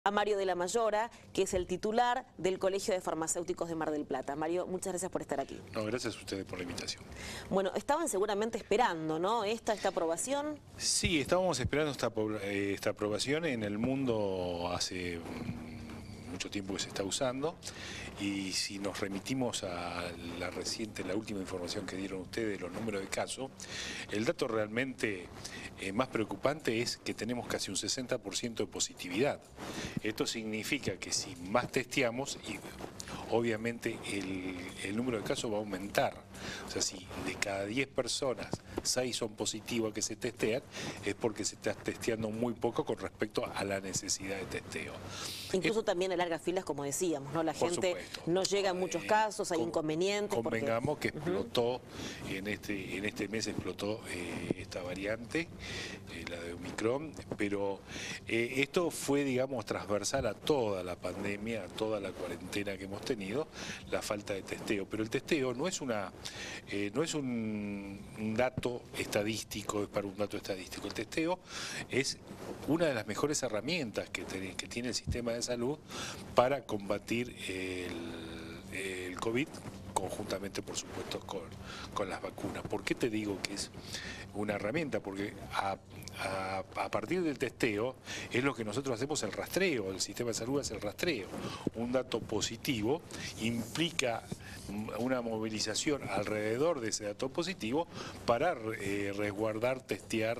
A Mario de la Mayora, que es el titular del Colegio de Farmacéuticos de Mar del Plata. Mario, muchas gracias por estar aquí. No, gracias a ustedes por la invitación. Bueno, estaban seguramente esperando, ¿no? Esta aprobación. Sí, estábamos esperando esta aprobación. En el mundo hace mucho tiempo que se está usando, y si nos remitimos a la última información que dieron ustedes, los números de casos, el dato realmente más preocupante es que tenemos casi un 60% de positividad. Esto significa que si más testeamos, y obviamente el número de casos va a aumentar. O sea, si de cada 10 personas 6 son positivas que se testean, es porque se está testeando muy poco con respecto a la necesidad de testeo. Incluso también en largas filas, como decíamos, ¿no? La gente no llega en muchos casos, hay inconvenientes. Convengamos que explotó, en este mes explotó esta variante, la de Omicron, pero esto fue, digamos, transversal a toda la pandemia, a toda la cuarentena que hemos tenido, la falta de testeo. Pero el testeo no es un dato estadístico, es para un dato estadístico. El testeo es una de las mejores herramientas que tiene el sistema de salud para combatir el COVID, conjuntamente, por supuesto, con las vacunas. ¿Por qué te digo que es una herramienta? Porque a partir del testeo es lo que nosotros hacemos, el rastreo. El sistema de salud hace el rastreo. Un dato positivo implica una movilización alrededor de ese dato positivo para resguardar, testear,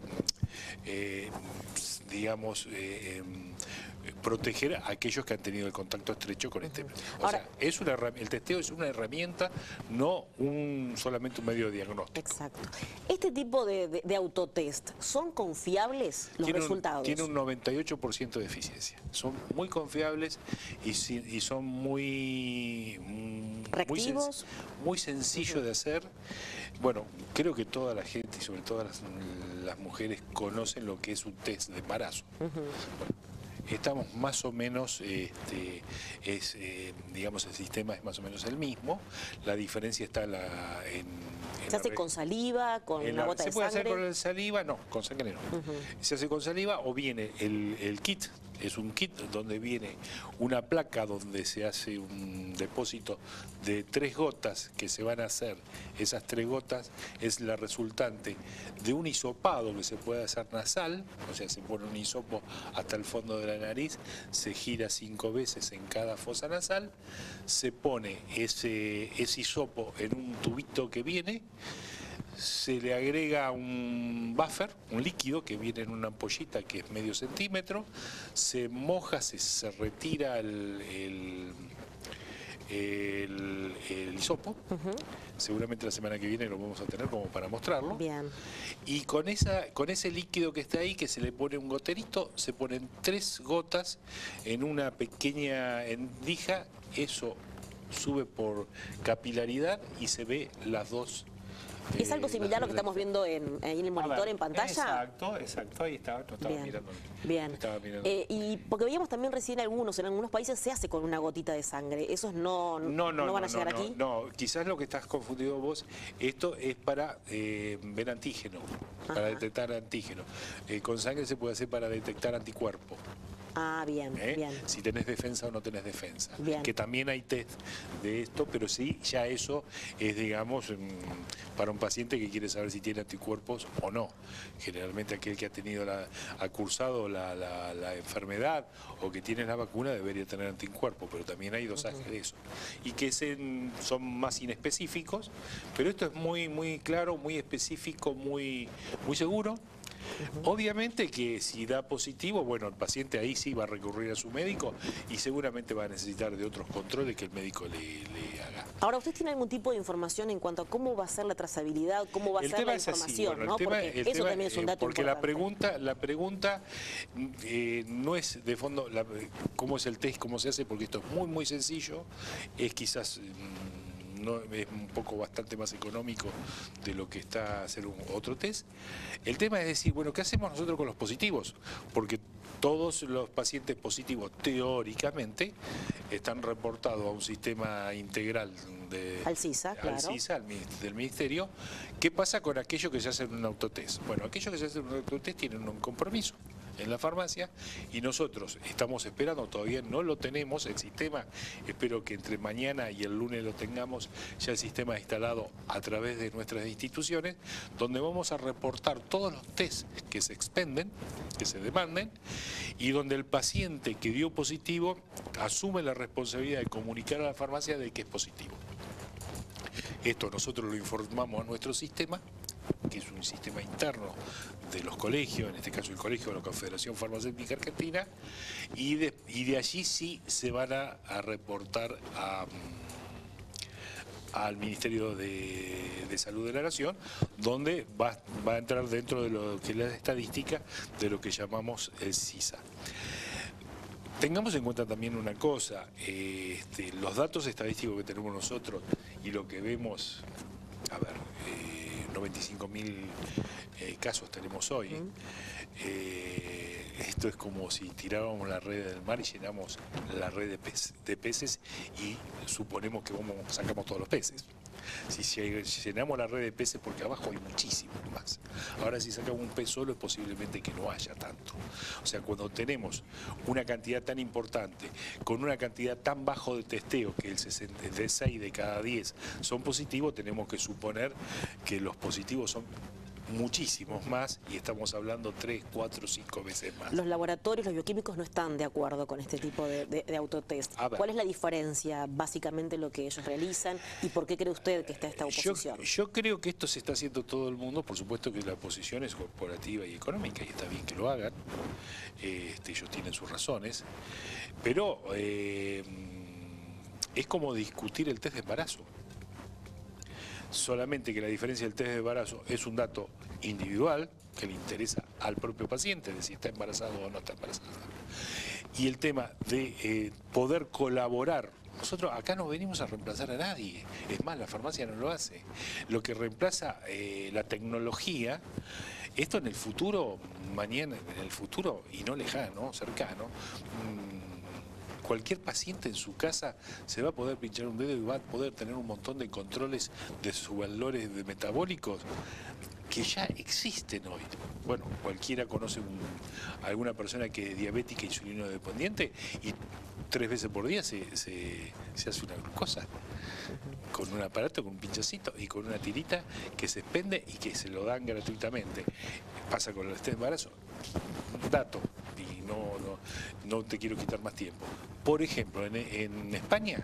digamos, proteger a aquellos que han tenido el contacto estrecho con este. O sea, el testeo es una herramienta, no solamente un medio de diagnóstico. Exacto. Este tipo de autotest, ¿son confiables los resultados? Tiene un 98% de eficiencia. Son muy confiables y son muy ¿reactivos? Muy sencillos de hacer. Bueno, creo que toda la gente, y sobre todo las mujeres, conocen lo que es un test de embarazo. Bueno, estamos más o menos, digamos, el sistema es más o menos el mismo. La diferencia está ¿Se hace con saliva, con una gota de sangre? ¿Se puede hacer con saliva? No, con sangre no. Se hace con saliva, o viene el kit. Es un kit donde viene una placa donde se hace un depósito de 3 gotas que se van a hacer. Esas 3 gotas es la resultante de un hisopado que se puede hacer nasal, o sea, se pone un hisopo hasta el fondo de la nariz, se gira 5 veces en cada fosa nasal, se pone ese hisopo en un tubito que viene, se le agrega un buffer, un líquido que viene en una ampollita que es medio centímetro, se moja, se retira el hisopo. Seguramente la semana que viene lo vamos a tener como para mostrarlo. Bien. Y con ese líquido que está ahí, que se le pone un goterito, se ponen 3 gotas en una pequeña endija. Eso sube por capilaridad y se ve las dos. ¿Es algo similar a lo que estamos viendo ahí en el monitor, en pantalla? Exacto, ahí está, lo estaba mirando. Bien. Y porque veíamos también recién en algunos países se hace con una gotita de sangre. ¿Esos no van a llegar aquí? No, quizás lo que estás confundido vos, esto es para ver antígeno, para detectar antígeno. Con sangre se puede hacer para detectar anticuerpo. Ah, bien, bien. Si tenés defensa o no tenés defensa. Bien. Que también hay test de esto, pero sí, ya eso es, digamos, para un paciente que quiere saber si tiene anticuerpos o no. Generalmente aquel que ha cursado la enfermedad o que tiene la vacuna debería tener anticuerpos, pero también hay dosajes de eso. Y que son más inespecíficos, pero esto es muy claro, muy específico, muy seguro. Obviamente que si da positivo, bueno, el paciente ahí sí va a recurrir a su médico y seguramente va a necesitar de otros controles que el médico le haga. Ahora, ¿usted tiene algún tipo de información en cuanto a cómo va a ser la trazabilidad, cómo va a ser la información? ¿No? Porque eso también es un dato porque importante. la pregunta no es de fondo cómo es el test, cómo se hace, porque esto es muy sencillo, es quizás... No, es bastante más económico de lo que está hacer otro test. El tema es decir, bueno, ¿qué hacemos nosotros con los positivos? Porque todos los pacientes positivos, teóricamente, están reportados a un sistema integral al CISA, del Ministerio. ¿Qué pasa con aquellos que se hacen un autotest? Bueno, aquellos que se hacen un autotest tienen un compromiso. en la farmacia, y nosotros estamos esperando, todavía no lo tenemos, el sistema, espero que entre mañana y el lunes lo tengamos, ya el sistema instalado a través de nuestras instituciones, donde vamos a reportar todos los test que se expenden, que se demanden, y donde el paciente que dio positivo asume la responsabilidad de comunicar a la farmacia de que es positivo. Esto nosotros lo informamos a nuestro sistema, que es un sistema interno de los colegios, en este caso el colegio de la Confederación Farmacéutica Argentina, y de allí sí se van a reportar al Ministerio de Salud de la Nación, donde va a entrar dentro de lo que es la estadística de lo que llamamos el CISA. Tengamos en cuenta también una cosa, los datos estadísticos que tenemos nosotros y lo que vemos, a ver, 95.000 casos tenemos hoy. Esto es como si tiráramos la red del mar y llenamos la red de peces y suponemos que sacamos todos los peces. Si llenamos la red de peces, porque abajo hay muchísimos más. Ahora, si sacamos un pez solo, es posiblemente que no haya tanto. O sea, cuando tenemos una cantidad tan importante, con una cantidad tan bajo de testeo, que el 66 de cada 10 son positivos, tenemos que suponer que los positivos son muchísimos más, y estamos hablando 3, 4, 5 veces más. Los laboratorios, los bioquímicos no están de acuerdo con este tipo de autotest. ¿Cuál es la diferencia, básicamente, lo que ellos realizan, y por qué cree usted que está esta oposición? Yo creo que esto se está haciendo todo el mundo, por supuesto que la oposición es corporativa y económica, y está bien que lo hagan, ellos tienen sus razones, pero es como discutir el test de embarazo. Solamente que la diferencia del test de embarazo es un dato individual que le interesa al propio paciente, de si está embarazado o no está embarazada. Y el tema de poder colaborar. Nosotros acá no venimos a reemplazar a nadie, es más, la farmacia no lo hace. Lo que reemplaza la tecnología, esto en el futuro, mañana, en el futuro y no lejano, cercano, cualquier paciente en su casa se va a poder pinchar un dedo y va a poder tener un montón de controles de sus valores metabólicos que ya existen hoy. Bueno, cualquiera conoce alguna persona que es diabética e insulino dependiente y 3 veces por día se hace una glucosa con un aparato, con un pinchacito y con una tirita que se expende y que se lo dan gratuitamente. Pasa con el test de embarazo. Dato, y no te quiero quitar más tiempo. Por ejemplo, en España,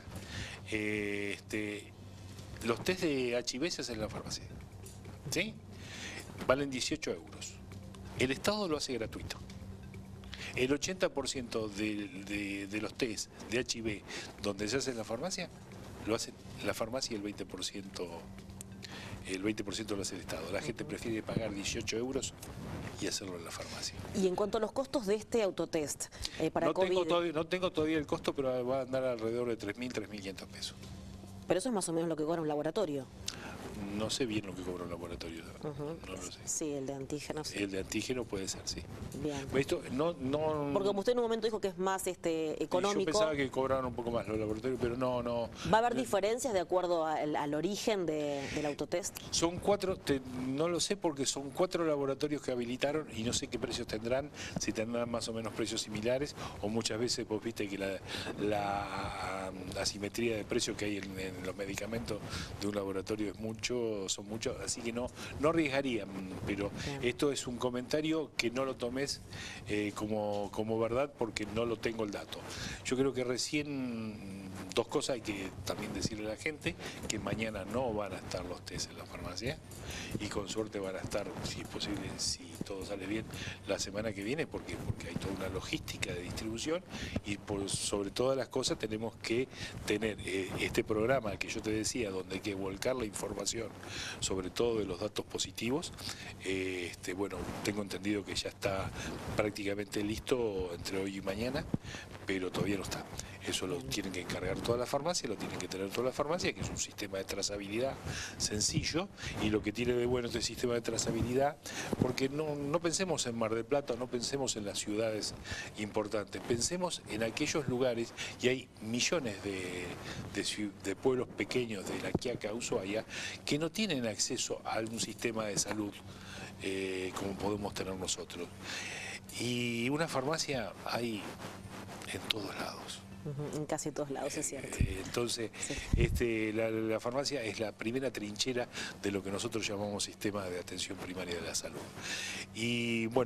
los test de HIV se hacen en la farmacia, ¿sí? Valen 18 euros. El Estado lo hace gratuito. El 80% de los test de HIV donde se hace en la farmacia, lo hace la farmacia, y el 20% lo hace el Estado. La gente prefiere pagar 18 euros y hacerlo en la farmacia. Y en cuanto a los costos de este autotest para no COVID... no tengo todavía el costo, pero va a andar alrededor de 3.000, 3.500 pesos. Pero eso es más o menos lo que cobra un laboratorio. No sé bien lo que cobra un laboratorio, no lo sé. Sí, el de antígenos. Sí. El de antígeno puede ser, sí. Bien. Esto Porque como usted en un momento dijo que es más económico... Yo pensaba que cobraban un poco más los laboratorios, pero no. ¿Va a haber diferencias de acuerdo al origen del autotest? Son 4, no lo sé porque son 4 laboratorios que habilitaron y no sé qué precios tendrán, si tendrán más o menos precios similares, o muchas veces vos viste que la asimetría de precios que hay en los medicamentos de un laboratorio es son muchos, así que no arriesgarían, pero esto es un comentario que no lo tomes como verdad, porque no lo tengo el dato. Yo creo que recién, 2 cosas hay que también decirle a la gente, que mañana no van a estar los test en la farmacia, y con suerte van a estar, si es posible, si todo sale bien, la semana que viene, porque hay toda una logística de distribución, y sobre todas las cosas tenemos que tener este programa que yo te decía, donde hay que volcar la información, sobre todo de los datos positivos. Bueno, tengo entendido que ya está prácticamente listo entre hoy y mañana, pero todavía no está. Eso lo tienen que encargar toda la farmacia, lo tienen que tener toda la farmacia, que es un sistema de trazabilidad sencillo, y lo que tiene de bueno este sistema de trazabilidad, porque no pensemos en Mar del Plata, no pensemos en las ciudades importantes, pensemos en aquellos lugares, y hay millones de pueblos pequeños de La Quiaca, Ushuaia, que no tienen acceso a algún sistema de salud como podemos tener nosotros. Y una farmacia hay en todos lados. En casi todos lados, es cierto. Entonces, sí. la farmacia es la primera trinchera de lo que nosotros llamamos sistema de atención primaria de la salud. Y bueno,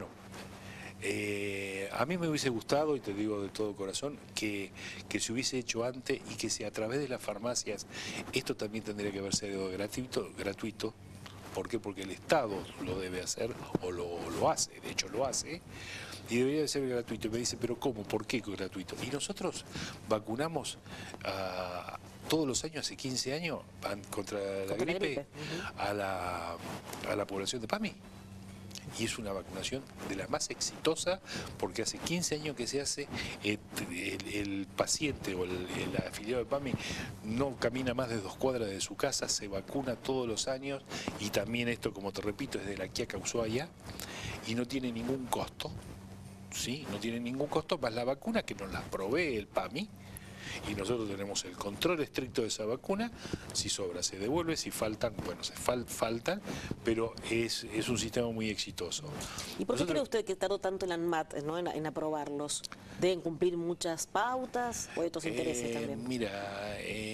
a mí me hubiese gustado, y te digo de todo corazón, que se hubiese hecho antes y que si a través de las farmacias, esto también tendría que haber sido gratuito. ¿Por qué? Porque el Estado lo debe hacer o lo hace, de hecho lo hace. Y debería de ser gratuito. Y me dice, ¿pero cómo? ¿Por qué gratuito? Y nosotros vacunamos todos los años, hace 15 años, contra la gripe. a la población de PAMI. Y es una vacunación de la más exitosa porque hace 15 años que se hace, el paciente o el afiliado de PAMI no camina más de 2 cuadras de su casa, se vacuna todos los años y también esto, como te repito, es de la Quiaca Ushuaia y no tiene ningún costo. ¿Sí? No tiene ningún costo más la vacuna que nos la provee el PAMI y nosotros tenemos el control estricto de esa vacuna. Si sobra se devuelve, si faltan, bueno, faltan, pero es un sistema muy exitoso. ¿Y por qué cree usted que tardó tanto el ANMAT, ¿no? en aprobarlos? ¿Deben cumplir muchas pautas o hay otros intereses también? Mira,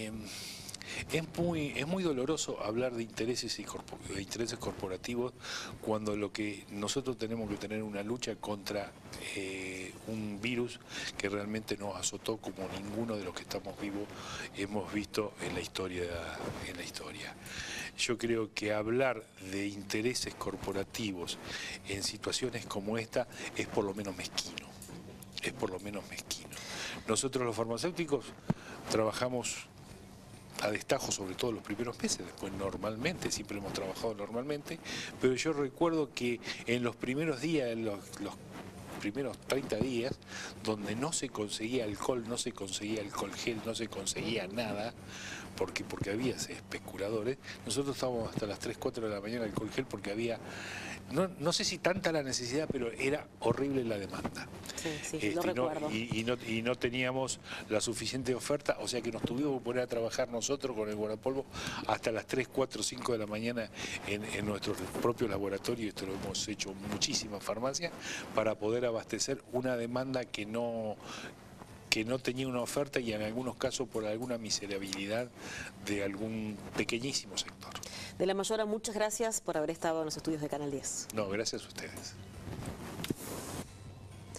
es muy doloroso hablar de intereses intereses corporativos cuando lo que nosotros tenemos que tener una lucha contra un virus que realmente nos azotó como ninguno de los que estamos vivos hemos visto en la historia. Yo creo que hablar de intereses corporativos en situaciones como esta es por lo menos mezquino. Es por lo menos mezquino. Nosotros los farmacéuticos trabajamos a destajo, sobre todo los primeros meses, después normalmente, siempre hemos trabajado normalmente, pero yo recuerdo que en los primeros días, en los primeros 30 días, donde no se conseguía alcohol, no se conseguía alcohol gel, no se conseguía nada, porque había especuladores, nosotros estábamos hasta las 3, 4 de la mañana alcohol gel porque había, no sé si tanta la necesidad, pero era horrible la demanda. Sí, lo recuerdo. Y no teníamos la suficiente oferta, o sea que nos tuvimos que poner a trabajar nosotros con el guardapolvo hasta las 3, 4, 5 de la mañana en nuestros propios laboratorios. Esto lo hemos hecho en muchísimas farmacias para poder abastecer una demanda que no tenía una oferta y en algunos casos por alguna miserabilidad de algún pequeñísimo sector. De la Mayora, muchas gracias por haber estado en los estudios de Canal 10. No, gracias a ustedes.